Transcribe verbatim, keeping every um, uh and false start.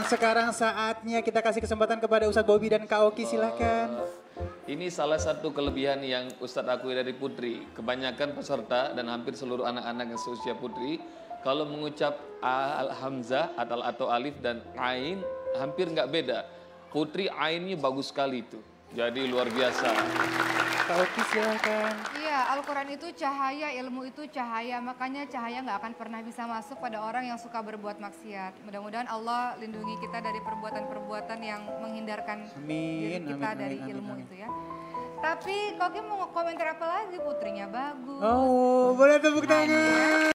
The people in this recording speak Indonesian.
sekarang saatnya kita kasih kesempatan kepada Ustadz Bobby dan Kak Oki, silahkan. Ini salah satu kelebihan yang Ustadz akui dari Putri. Kebanyakan peserta dan hampir seluruh anak-anak yang seusia Putri, kalau mengucap al hamzah atau atau alif dan ain hampir nggak beda. Putri ainnya bagus sekali itu. Jadi luar biasa. Kak Oki silahkan. Iya, Al-Quran itu cahaya, ilmu itu cahaya. Makanya cahaya nggak akan pernah bisa masuk pada orang yang suka berbuat maksiat. Mudah-mudahan Allah lindungi kita dari perbuatan-perbuatan yang menghindarkan Amin, diri kita amin, dari amin, ilmu amin. itu ya. Tapi Koki mau komentar apa lagi? Putrinya bagus. Oh, boleh tepuk tangan.